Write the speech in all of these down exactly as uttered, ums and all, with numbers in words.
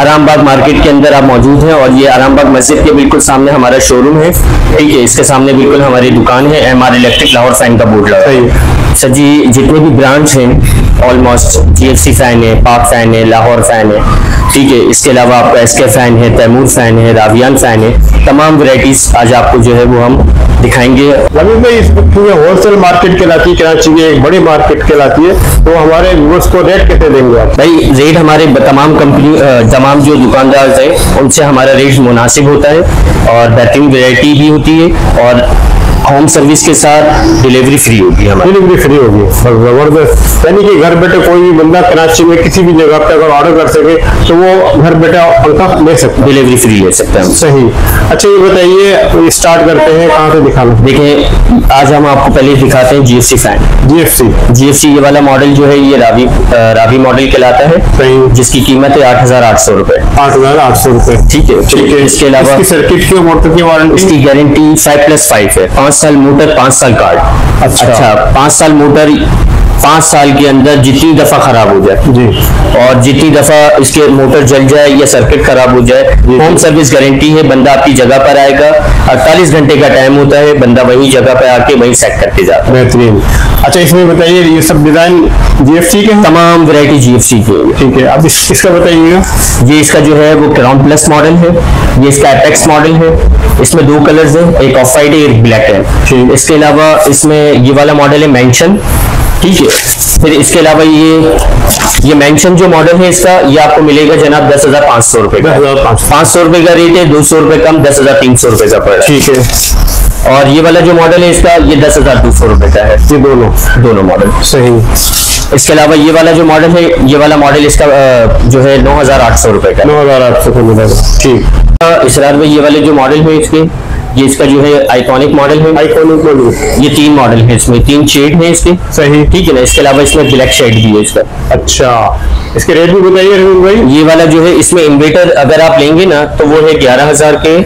Arambagh market के अंदर आप मौजूद हैं और ये आरामबाग मस्जिद के बिल्कुल सामने हमारा शोरूम है। ठीक है, इसके सामने बिल्कुल हमारी दुकान है। M R electric Lahore fan का बोर्ड लगा है। सर जी जितने भी ब्रांड्स हैं almost G F C fan है, पाक फैन है, लाहौर फैन है। ठीक है, इसके अलावा आपका एस के फैन है, तैमूर फैन है, रावियान फैन है। तमाम वैरायटीज आज आपको जो है वो हम दिखाएंगे। रवि भाई इस होलसेल मार्केट कहलाती है कराची की, एक बड़ी मार्केट कहलाती है, तो हमारे व्यूअर्स को रेट कितने देंगे आप? भाई रेट हमारे तमाम कंपनी तमाम जो दुकानदार हैं उनसे हमारा रेट मुनासिब होता है और बेहतरीन वैरायटी भी होती है और होम सर्विस के साथ डिलीवरी फ्री होगी हमारी। डिलीवरी फ्री होगी, जबरदस्त। यानी कि घर बैठे कोई भी बंदा कराची में किसी भी जगह पे अगर ऑर्डर कर सके तो वो घर बैठे पंखा ले सकता है, डिलीवरी फ्री ले सकते हैं। सही। अच्छा ये बताइए, स्टार्ट करते हैं कहाँ से दिखाना? देखिए आज हम आपको पहले दिखाते हैं G F C fan. G F C G F C ये वाला मॉडल जो है ये रावी रावी मॉडल कहलाता है। सही। जिसकी कीमत है आठ हजार आठ सौ रुपए। आठ हजार आठ सौ रुपए ठीक है। ठीक है, इसके अलावा सर्किट की मोटर की वारंटी, इसकी गारंटी फाइव प्लस फाइव है। पाँच साल मोटर, पाँच साल कार्ड। अच्छा, अच्छा पाँच साल मोटर, पाँच साल के अंदर जितनी दफा खराब हो जाए जी और जितनी दफा इसके मोटर जल जाए या सर्किट खराब हो जाए, होम सर्विस गारंटी है। बंदा आपकी जगह पर आएगा, अड़तालीस घंटे का टाइम होता है, बंदा वही जगह पर आके वही सेट करके जाता है। बेहतरीन। अच्छा इसमें बताइए, ये सब डिजाइन जी एफ सी के? तमाम वैरायटी जी एफ सी के। ठीक है, अब इस, इसका बताइएगा। ये इसका जो है वो क्राउन प्लस मॉडल है, ये इसका एपेक्स मॉडल है। इसमें दो कलर्स हैं, एक ऑफ वाइट है, एक ब्लैक है। इसके अलावा इसमें ये वाला मॉडल है मेंशन। ठीक है, फिर इसके अलावा ये ये मेंशन जो मॉडल है इसका ये आपको मिलेगा जनाब दस हजार पाँच सौ रुपए का। पाँच सौ रुपए का रेट है, दो सौ रुपए कम, दस हजार तीन सौ रुपए का पड़ रहा है। ठीक है। और ये वाला जो मॉडल है इसका ये दस हजार दो सौ रुपए का है। ये दोनों दोनों मॉडल सही। इसके अलावा ये वाला जो मॉडल है ये वाला मॉडल इसका जो है नौ हजार आठ सौ रुपए का। नौ हजार आठ सौ का मिलेगा। ठीक। इसरार में ये वाले जो मॉडल है इसके, ये इसका जो है आइकॉनिक मॉडल है। आइकॉनिक मॉडल, ये तीन मॉडल है, इसमें तीन शेड है इसके। सही। ठीक है ना, इसके अलावा इसमें ब्लैक शेड भी है इसका। अच्छा, इसके रेट भी बताइए रहीम भाई। ये वाला जो है इसमें इन्वर्टर अगर आप लेंगे ना तो वो है ग्यारह हजार के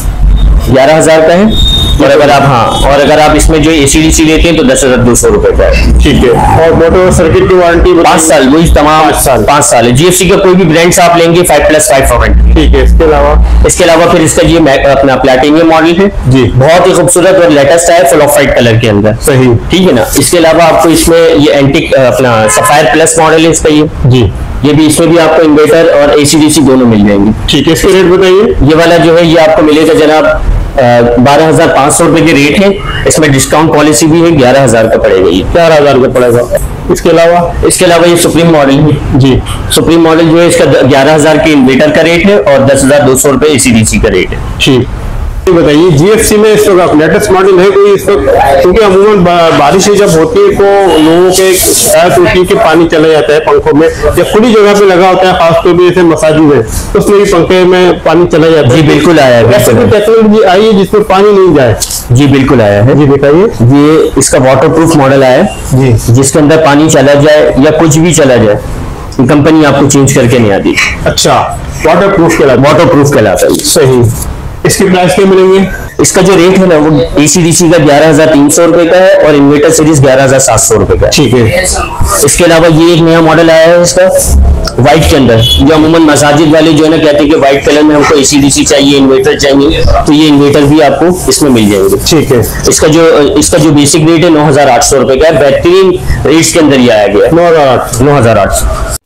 ग्यारह हजार का है। और अगर आप हाँ और अगर आप इसमें जो एसी डीसी लेते हैं तो दस हजार दो सौ रुपए का है। ठीक है। और मोटर सर्किट की वारंटी पाँच साल, वही तमाम पाँच साल पाँच साल है। जी एफ सी का कोई भी ब्रांड्स आप लेंगे फाइव प्लस फाइव वारंटी। ठीक है। इसके अलावा इसके अलावा फिर इसका ये अपना प्लैटिनियम मॉडल है जी, बहुत ही खूबसूरत और लेटेस्ट है, फुल ऑफ वाइट कलर के अंदर। सही। ठीक है ना, इसके अलावा आपको इसमें ये एंटिक अपना सफायर प्लस मॉडल है इसका। ये जी ये भी इसमें भी आपको इन्वर्टर और एसी डीसी दोनों मिल जाएंगे। ठीक है। इसके रेट बताइए। ये वाला जो है ये आपको मिलेगा जनाब बारह हजार पाँच सौ रुपए के रेट है। इसमें डिस्काउंट पॉलिसी भी है, ग्यारह हजार का पड़ेगा ये। ग्यारह हजार का पड़ेगा। इसके अलावा इसके अलावा ये सुप्रीम मॉडल है जी। सुप्रीम मॉडल जो है इसका ग्यारह हजार के इन्वर्टर का रेट है और दस हजार दो सौ रुपए एसी डीसी का रेट है। ठीक। बताइए जी एफ सी में इस वक्त लेटेस्ट मॉडल है कोई इस वक्त? क्योंकि अमूमन बारिश जब होती है तो लोगों के शिकायत होती है कि पानी चला जाता है पंखों में, या खुली जगह पे लगा होता है, खासतौर पर जैसे मसाजिद है तो उसमें भी पंखे में पानी चला जाता है। जी बिल्कुल आया है, ऐसी कोई टेक्नोलॉजी आई है जिसमें पानी नहीं जाए? जी बिल्कुल आया है। जी दिखाइए। ये इसका वाटर प्रूफ मॉडल आया है जी, जिसके अंदर पानी चला जाए या कुछ भी चला जाए कंपनी आपको चेंज करके नहीं आती। अच्छा, वाटर प्रूफ कहलाता है। वाटर प्रूफ कहलाता है। सही। इसके प्राइस क्या मिलेंगे? इसका जो रेट है ना वो एसी डीसी का ग्यारह हजार तीन सौ रुपए का है और इन्वर्टर सीरीज ग्यारह हजार सात सौ रुपए का है। ठीक है। इसके अलावा ये एक नया मॉडल आया है इसका व्हाइट के अंदर, जो अमूमन मसाजिद वाले जो है ना कहते हैं कि व्हाइट कलर में हमको एसी डीसी चाहिए, इन्वर्टर चाहिए, तो ये इन्वर्टर भी आपको इसमें मिल जाएंगे। ठीक है। इसका जो इसका जो बेसिक रेट है नौ हजार आठ सौ रुपए का है। बेहतरीन रेट्स के अंदर ये आया गया है। नौ हजार आठ नौ हजार आठ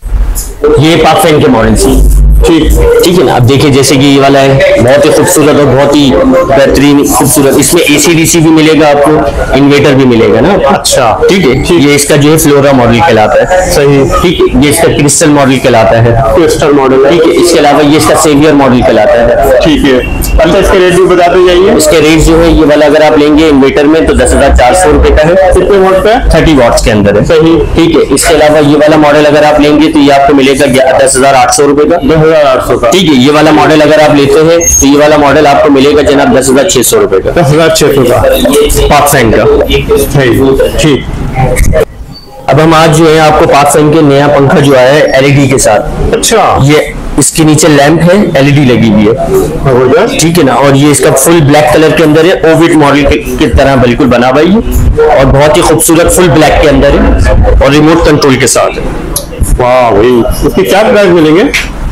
सौ ये पाक फैन के मॉडल थी। ठीक ठीक है ना, अब देखिए जैसे कि ये वाला है बहुत ही खूबसूरत और बहुत ही बेहतरीन खूबसूरत। इसमें एसी डीसी भी मिलेगा आपको, इन्वर्टर भी मिलेगा ना। अच्छा ठीक है। ये इसका जो है फ्लोरा मॉडल कहलाता है। सही। ठीक है। ये इसका क्रिस्टल मॉडल कहलाता है। क्रिस्टल मॉडल है। ठीक है। इसके अलावा ये इसका सेवियर मॉडल कहलाता है। ठीक है। अच्छा इसके रेट भी बताते जाइए। इसके रेट जो है ये वाला अगर आप लेंगे इन्वर्टर में तो दस हजार चार सौ रुपए का है। कितने वोल्ट पे? थर्टी वॉट्स के अंदर है। सही। ठीक है। इसके अलावा ये वाला मॉडल अगर आप लेंगे तो ये आपको मिलेगा दस हजार आठ सौ रुपए का। दस हजार आठ सौ का। ठीक है। ये वाला मॉडल अगर आप लेते हैं तो ये वाला मॉडल आपको मिलेगा जनाब दस हजार छह सौ रुपए का। दस हजार छह सौ का पाक फैन का। ठीक। अब हम आज जो है आपको पाक फैन के नया पंखा जो आया है एलईडी के साथ। अच्छा, ये इसके नीचे लैंप है, एलईडी लगी हुई है। ठीक है ना, और ये इसका फुल ब्लैक कलर के अंदर है, ओविड मॉडल के, की तरह बिल्कुल बना हुआ है और बहुत ही खूबसूरत फुल ब्लैक के अंदर है और रिमोट कंट्रोल के साथ है। वाह भाई, इसकी क्या प्राइस मिलेंगे?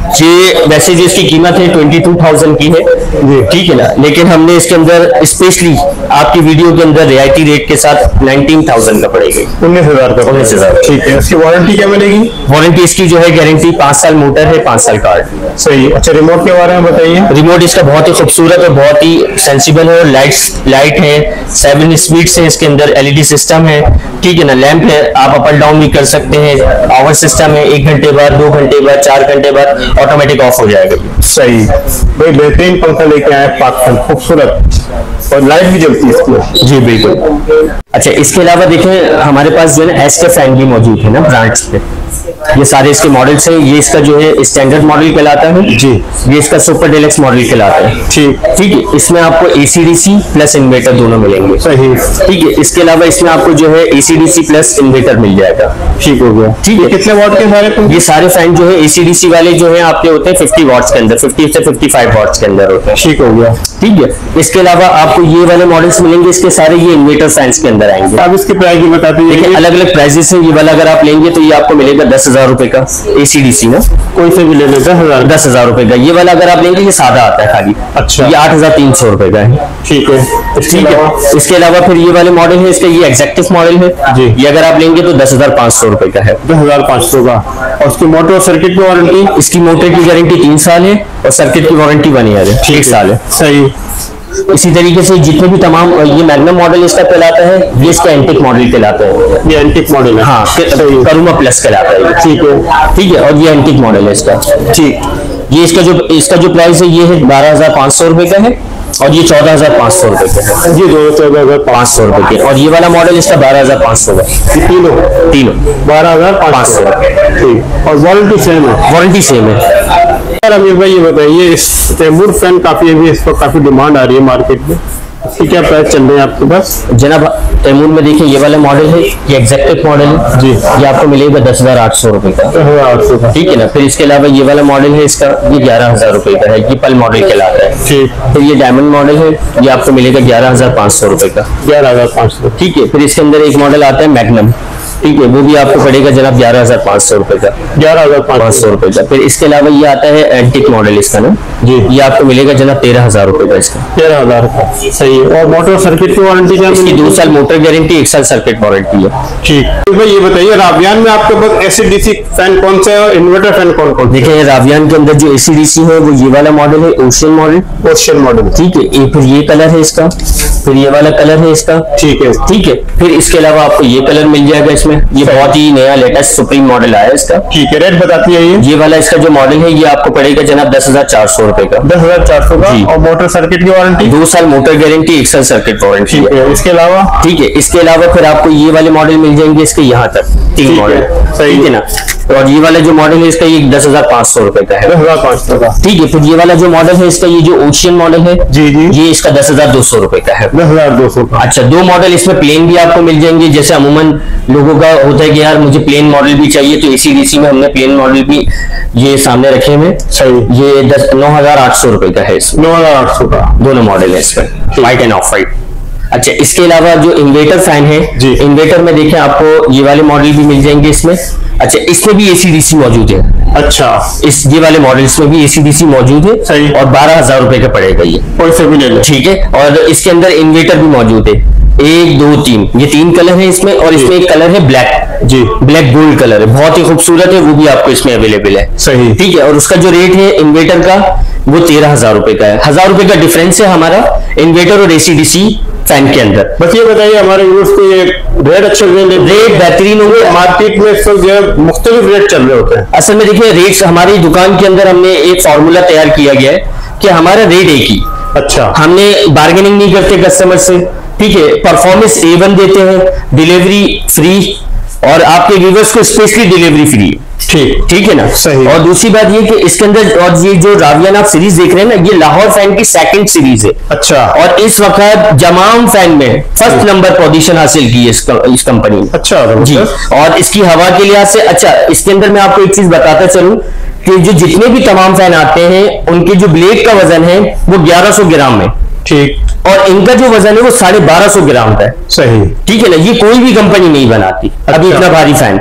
ये वैसे जो इसकी कीमत है ट्वेंटी टू थाउजेंड की है जी। ठीक है ना, लेकिन हमने इसके अंदर स्पेशली आपकी वीडियो के अंदर रियायती रेट के साथ नाइनटीन थाउजेंड का पड़ेगी, उन्नीस हजार का। उन्नीस हजार ठीक है। इसकी वारंटी क्या मिलेगी? वारंटी इसकी जो है गारंटी पांच साल मोटर है, पांच साल कार्ड। सही। अच्छा, रिमोट के बारे में बताइए। रिमोट इसका बहुत ही खूबसूरत और बहुत ही सेंसिबल है, और लाइट्स लाइट है, सेवन स्पीड्स है इसके अंदर, एलईडी सिस्टम है ठीक है ना, लैंप है, आप अप एंड डाउन भी कर सकते हैं, आवर सिस्टम है, एक घंटे बाद, दो घंटे बाद, चार घंटे बाद ऑटोमेटिक ऑफ हो जाएगा। सही भाई, बेहतरीन पंखा लेके आए पाकफल, खूबसूरत, और लाइट भी जलती है इसकी। जी बिल्कुल। अच्छा, इसके अलावा देखें हमारे पास जो है ना एस के फैन भी मौजूद है ना ब्रांड्स पे, ये सारे इसके मॉडल्स हैं। ये इसका जो है स्टैंडर्ड मॉडल कहलाता है जी। ये इसका सुपर डिलक्स मॉडल कहलाता है। ठीक ठीक है। इसमें आपको एसीडीसी प्लस इन्वर्टर दोनों मिलेंगे। सही। ठीक है। इसके अलावा इसमें आपको जो है एसीडीसी प्लस इन्वर्टर मिल जाएगा। ठीक हो गया। ठीक है। कितने वॉट के सारे पंखे? ये सारे फैन जो है एसीडीसी वाले जो है आपके होते हैं फिफ्टी वॉट्स के अंदर, फिफ्टी से फिफ्टी फाइव वॉट्स के अंदर होते हैं। ठीक हो गया। ठीक है। इसके अलावा आपको ये वाले मॉडल्स मिलेंगे, इसके सारे ये इन्वर्टर फैंस के अंदर आएंगे। अब इसकी प्राइस भी बता दीजिए। देखिए अलग अलग प्राइजेस हैं। ये वाला अगर आप लेंगे तो ये आपको मिलेगा दस हजार रुपए का, एसीडीसी ना, कोई से भी ले ले, दस हजार दस हजार रुपए का। ये वाला अगर आप लेंगे ये सादा आता है खाली। अच्छा। ये आठ हजार तीन सौ रुपए का है। ठीक है। ठीक है। इसके अलावा फिर ये वाले मॉडल है, इसका ये एग्जेक्टिव मॉडल है जी। ये अगर आप लेंगे तो दस हजार पाँच सौ रुपए का है। दस हजार पाँच सौ का। और उसकी मोटर और सर्किट की वारंटी? इसकी मोटर की गारंटी तीन साल है और सर्किट की वारंटी वन ईयर है, एक साल है। सही। इसी तरीके से जितने भी तमाम, ये मैग्नम मॉडल इसका कहलाता है, ये इसका एंटिक मॉडल कहलाता है। ये एंटिक मॉडल है। हाँ, करूमा प्लस कहलाता है। ठीक है। ठीक है। और ये एंटिक मॉडल है इसका। ठीक। ये इसका जो इसका जो प्राइस है ये है बारह हजार पाँच सौ रुपए का है, और ये चौदह हजार पाँच सौ रुपए का है। ये दो चौदह हजार पाँच सौ रुपए के, और ये वाला मॉडल इसका बारह हजार पाँच सौ का। तीनों तीनों बारह हजार पाँच सौ। ठीक। और वारंटी सेम है? वारंटी सेम है। यार अमीर भाई ये बताइए, इस तैमूर फैन काफी अभी इस पर काफी डिमांड आ रही है मार्केट में, इसकी क्या प्राइस चल रहे हैं आपके पास? जनाब तैमूर में देखिए ये वाला मॉडल है, ये एग्जैक्टिव मॉडल है जी। ये आपको मिलेगा दस हजार आठ सौ रुपए का। आठ सौ का। ठीक है ना। फिर इसके अलावा ये वाला मॉडल है इसका, ये ग्यारह हजार रुपए का है, ये पल मॉडल कहलाता है। ठीक। फिर ये डायमंड मॉडल है, ये आपको मिलेगा ग्यारह हजार पाँच सौ रुपए का। ग्यारह हजार पाँच सौ। ठीक है। फिर इसके अंदर एक मॉडल आता है मैग्नम, ठीक है, वो भी आपको पड़ेगा जनाब ग्यारह हजार पाँच सौ रुपए का। ग्यारह हजार पाँच सौ रुपए का। फिर इसके अलावा ये आता है एंटिक मॉडल इसका ना जी, ये आपको मिलेगा जनाब तेरह हजार रुपए का इसका। तेरह हजार का। सही है। और मोटर सर्किट की वारंटी क्या इसकी मिलेगी? दो साल मोटर गारंटी, एक साल सर्किट वारंटी है। ठीक। तो भाई ये बताइए, रावियान में आपके पास एसीडीसी फैन कौन सा है और इन्वर्टर फैन कौन कौन? देखिए रावियान के अंदर जो एसीडीसी है वो ये वाला मॉडल है, ओशियन मॉडल। Ocean model. ठीक है। एक फिर ये कलर है इसका, फिर ये वाला कलर है इसका। ठीक है। ठीक है। फिर इसके अलावा आपको ये कलर मिल जाएगा इसमें, ये बहुत ही नया लेटेस्ट सुप्रीम मॉडल आया इसका। ठीक है। रेट बताती है ये? ये वाला इसका जो मॉडल है ये आपको पड़ेगा जनाब दस हजार चार सौ रुपए का। दस हजार चार सौ का। जी। और मोटर सर्किट की वारंटी? दो साल मोटर गारंटी, एक साल सर्किट वारंटी ठीक है। है। इसके अलावा? ठीक है। इसके अलावा फिर आपको ये वाले मॉडल मिल जाएंगे इसके यहाँ तक तीन ठीक मॉडल। है, सही ठीक है ना। और ये वाला जो मॉडल है इसका ये दस हजार पाँच सौ रुपए का है। दस हजार पाँच सौ का। ठीक है। फिर ये वाला जो मॉडल है इसका, ये जो ओशियन मॉडल है जी जी। ये इसका दस हजार दो सौ रुपए का है। दस हजार दो सौ का। अच्छा, दो मॉडल इसमें प्लेन भी आपको मिल जाएंगे, जैसे अमूमन लोगों का होता है कि यार मुझे प्लेन मॉडल भी चाहिए, तो एसीडीसी में हमने प्लेन मॉडल भी ये सामने रखे हुए। सही। ये दस नौ हजार आठ सौ रुपए का है इसमें, नौ हजार आठ सौ का। दोनों मॉडल है इसमें, व्हाइट एंड ऑफ व्हाइट। अच्छा, इसके अलावा जो इन्वर्टर फैन है जी। इन्वर्टर में देखें आपको ये वाले मॉडल भी मिल जाएंगे इसमें। अच्छा, इसमें भी एसीडीसी मौजूद है। अच्छा। इस ये वाले मॉडल्स में भी एसीडीसी मौजूद है। सही। और बारह हजार रुपए का पड़ेगा ये, कोई से भी ले ले। ठीक है। और इसके अंदर इन्वर्टर भी मौजूद है, एक दो तीन, ये तीन कलर है इसमें, और इसमें एक कलर है ब्लैक जी। ब्लैक गोल्ड कलर है, बहुत ही खूबसूरत है, वो भी आपको इसमें अवेलेबल है। सही। ठीक है। और उसका जो रेट है इन्वर्टर का वो तेरह हजार रुपए का है। हजार रुपए का डिफरेंस है हमारा इन्वर्टर और एसीडीसी फैन के अंदर। बस ये बताइए हमारे व्यूअर्स को, ये रेट अच्छे रेट बेहतरीन होंगे। मार्केट में इस वक्त जो है मुख्तलिफ रेट चल रहे होते हैं। असल में देखिए रेट्स हमारी दुकान के अंदर हमने एक फॉर्मूला तैयार किया गया है कि हमारा रेट एक ही, अच्छा। हमने बार्गेनिंग नहीं करते कस्टमर से। ठीक है। परफॉर्मेंस ए वन देते हैं, डिलीवरी फ्री, और आपके व्यूअर्स को स्पेशली डिलीवरी फ्री। ठीक। ठीक है ना। सही। और दूसरी बात ये कि इसके अंदर, और ये जो रावियान आप सीरीज देख रहे हैं ना, ये लाहौर फैन की सेकंड सीरीज है। अच्छा। और इस वक्त जमाम फैन में फर्स्ट नंबर पोजीशन हासिल की है इस, इस कंपनी ने। अच्छा जी। और इसकी हवा के लिहाज से, अच्छा इसके अंदर मैं आपको एक चीज बताता चलूं कि जो जितने भी तमाम फैन आते हैं उनके जो ब्लेड का वजन है वो ग्यारह सौ ग्राम है। ठीक। और इनका जो वजन है वो साढ़े बारह सौ ग्राम का है। सही। ठीक है ना। ये कोई भी कंपनी नहीं बनाती अभी अच्छा। इतना भारी फैन।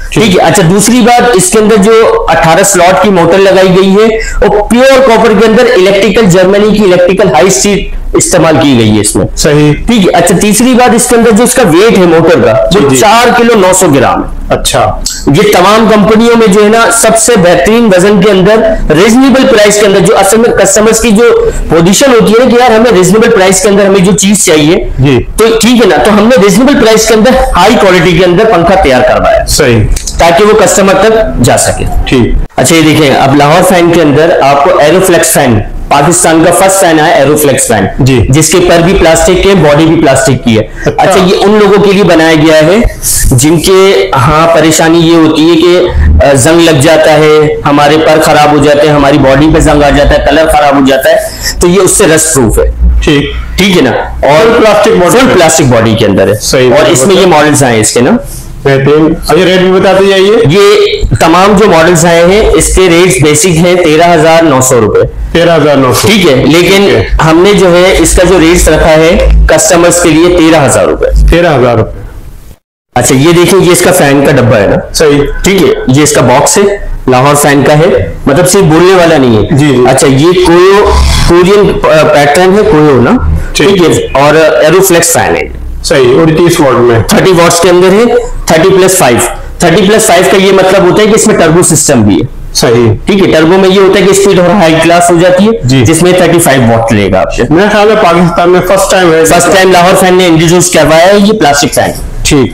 ठीक है। अच्छा, दूसरी बात, इसके अंदर जो अठारह स्लॉट की मोटर लगाई गई है वो प्योर कॉपर के अंदर इलेक्ट्रिकल जर्मनी की इलेक्ट्रिकल हाई स्पीड इस्तेमाल की गई है इसमें। सही, ठीक है। अच्छा, तीसरी बात, इसके अंदर जो इसका वेट है मोटर का वो चार किलो नौ सौ ग्राम है। अच्छा, ये तमाम कंपनियों में जो है ना सबसे बेहतरीन वजन के अंदर रीजनेबल प्राइस के अंदर, जो असल में कस्टमर्स की जो पोजीशन होती है ना कि यार हमें रीजनेबल प्राइस के अंदर हमें जो चीज चाहिए जी, तो ठीक है ना, तो हमने रीजनेबल प्राइस के अंदर हाई क्वालिटी के अंदर पंखा तैयार करवाया। सही, ताकि वो कस्टमर तक जा सके। ठीक। अच्छा, ये देखें, अब लाहौर फैन के अंदर आपको एरोफ्लेक्स फैन, पाकिस्तान का फर्स्ट फैन है एरोफ्लेक्स फैन जी, जिसके पर भी प्लास्टिक के, बॉडी भी प्लास्टिक की है। अच्छा, अच्छा, ये उन लोगों के लिए बनाया गया है जिनके हाँ परेशानी ये होती है कि जंग लग जाता है, हमारे पर खराब हो जाते हैं, हमारी बॉडी पे जंग आ जाता है, कलर खराब हो जाता है, तो ये उससे रस्ट प्रूफ है। ठीक, ठीक है ना, और प्लास्टिक फुल प्लास्टिक बॉडी के अंदर है। सही, और इसमें ये मॉडल्स आए इसके ना बेहतरीन। अभी रेट भी बताते जाइए। ये तमाम जो मॉडल्स आए हैं इसके रेट्स बेसिक हैं तेरह हजार नौ सौ रुपए। तेरह हजार नौ सौ ठीक है, लेकिन हमने जो है इसका जो रेट्स रखा है कस्टमर्स के लिए तेरह हजार रुपए। तेरह हजार रुपए। अच्छा, ये देखिए, ये इसका फैन का डब्बा है ना। सही, ठीक है, ये इसका बॉक्स है, लाहौर फैन का है, मतलब सिर्फ बोलने वाला नहीं है। जी, जी। अच्छा, ये कोयो कोरियन पैटर्न है, कोयो ना। ठीक है, और एरोफ्लेक्स फैन है। सही, और तीस वॉट में थर्टी वॉट्स के अंदर है, thirty plus five. Thirty plus five का ये मतलब होता है कि इसमें टर्बो सिस्टम भी है। सही, ठीक है, टर्बो में ये होता है कि स्पीड और हाई क्लास हो जाती है, जिसमें पैंतीस वॉट लेगा आपसे। मेरे ख्याल में पाकिस्तान में फर्स्ट टाइम है, फर्स्ट टाइम लाहौर फैन ने इंट्रोड्यूस करवाया है ये प्लास्टिक फैन। ठीक।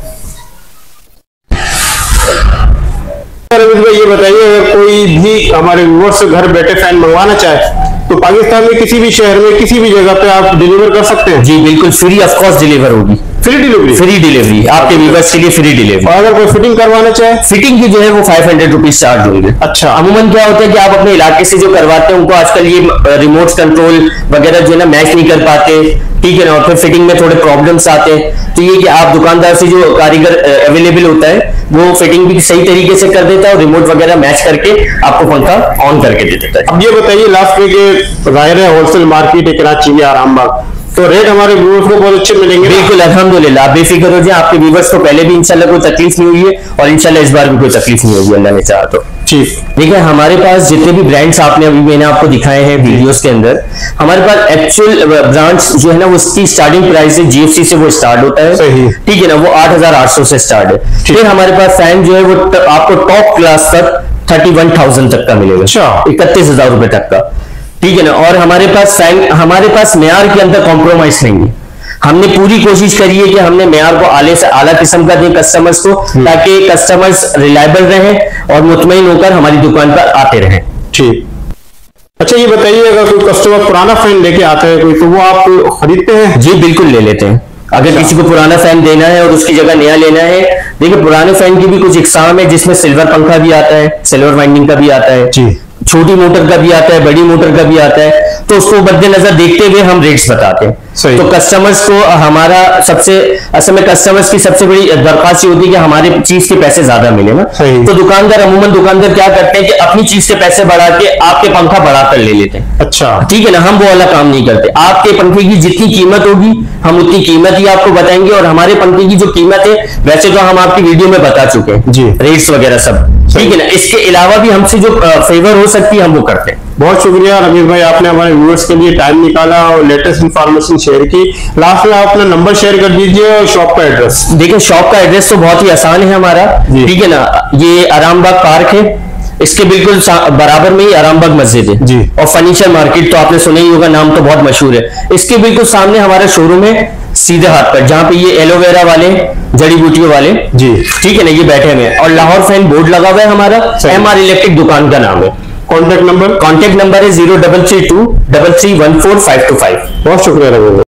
रवीश भाई, ये बताइए, अगर कोई भी हमारे व्यूअर्स घर बैठे फैन मंगवाना चाहे तो पाकिस्तान में किसी भी शहर में किसी भी जगह पे आप डिलीवर कर सकते हैं? जी बिल्कुल, फ्री ऑफ कॉस्ट डिलीवर होगी। Free delivery? फ्री डिलीवरी आपके व्यूअर्स के लिए फ्री डिलीवरी। और अगर कोई फिटिंग करवाना चाहे? फिटिंग की जो है वो फाइव हंड्रेड रुपीज चार्ज होंगे। अच्छा, अमूमन क्या होता है कि आप अपने इलाके से जो करवाते हैं उनको आजकल ये रिमोट कंट्रोल वगैरह जो है ना मैच नहीं कर पाते, ठीक है ना, और फिर फिटिंग में थोड़े प्रॉब्लम्स आते हैं, तो ये कि आप दुकानदार से जो कारीगर अवेलेबल होता है वो फिटिंग भी सही तरीके से कर देता है और रिमोट वगैरह मैच करके आपको पंखा ऑन करके दे देता है। अब ये बताइए लास्ट में कि जाहिर है होलसेल मार्केट है कराची की आरामबाग, तो रेट हमारे व्यूअर्स को बहुत अच्छे मिलेंगे? बिल्कुल, अल्हम्दुलिल्लाह, आप बेफिक्र हो जाए, आपके व्यूअर्स को पहले भी इंशाल्लाह कोई तकलीफ नहीं हुई है और इंशाल्लाह इस बार भी कोई तकलीफ नहीं होगी, अल्लाह ने चाहा तो। ठीक। देखिए, हमारे पास जितने भी ब्रांड्स आपने अभी मैंने आपको दिखाए हैं वीडियोस के अंदर, हमारे पास एक्चुअल ब्रांड्स जो है ना वो उसकी स्टार्टिंग प्राइस है जीएफसी से वो स्टार्ट होता है। सही, ठीक है ना, वो आठ हजार आठ सौ से स्टार्ट है। फिर हमारे पास फैन जो है वो आपको टॉप क्लास तक थर्टी वन थाउजेंड तक का मिलेगा। अच्छा, इकतीस हजार रुपए तक का। ठीक है ना, और हमारे पास फैन, हमारे पास मेयार के अंदर कॉम्प्रोमाइज नहीं है। हमने पूरी कोशिश करी है कि हमने मेयार को आले से आला किस्म का दें कस्टमर्स को, ताकि कस्टमर्स रिलायबल रहें और मुतमईन होकर हमारी दुकान पर आते रहें। ठीक। अच्छा, ये बताइए, अगर कोई कस्टमर पुराना फैन लेके आता है कोई, तो वो आप खरीदते हैं? जी बिल्कुल, ले लेते हैं। अगर किसी को पुराना फैन देना है और उसकी जगह नया लेना है, देखिए पुराने फैन की भी कुछ इकसाम है जिसमें सिल्वर पंखा भी आता है, सिल्वर वाइंडिंग का भी आता है, जी, छोटी मोटर का भी आता है, बड़ी मोटर का भी आता है, तो उसको मद्देनजर देखते हुए हम रेट्स बताते हैं। तो कस्टमर्स को हमारा सबसे असल में कस्टमर्स की सबसे बड़ी दरख्वास्त ये होती है कि हमारे चीज के पैसे ज्यादा मिले ना, तो दुकानदार अमूमन दुकानदार क्या करते हैं कि अपनी चीज के पैसे बढ़ा के आपके पंखा बढ़ाकर ले लेते हैं। अच्छा, ठीक है ना, हम वो वाला काम नहीं करते। आपके पंखे की जितनी कीमत होगी हम उतनी कीमत ही आपको बताएंगे, और हमारे पंखे की जो कीमत है वैसे तो हम आपकी वीडियो में बता चुके हैं जी, रेट्स वगैरह सब। ठीक है ना, इसके अलावा भी हमसे जो फेवर हो सकती है हम वो करते हैं। बहुत शुक्रिया रवीश भाई, आपने हमारे व्यूअर्स के लिए टाइम निकाला और लेटेस्ट इंफॉर्मेशन शेयर की। लास्ट में आप अपना नंबर शेयर कर दीजिए और शॉप का एड्रेस। देखिए, शॉप का एड्रेस तो बहुत ही आसान है हमारा, ठीक है ना, ये आरामबाग पार्क है, इसके बिल्कुल बराबर में ही आरामबाग मस्जिद है जी, और फर्नीचर मार्केट तो आपने सुना ही होगा, नाम तो बहुत मशहूर है। इसके बिल्कुल सामने हमारा शोरूम है सीधे हाथ पर, जहाँ पे ये एलोवेरा वाले जड़ी बूटियों वाले जी, ठीक है ना, ये बैठे हुए हैं, और लाहौर फैन बोर्ड लगा हुआ है हमारा, एम आर इलेक्ट्रिक दुकान का नाम है। Contact number? कॉन्टेक्ट नंबर है zero double three two double three one four five two five. बहुत शुक्रिया रवीश।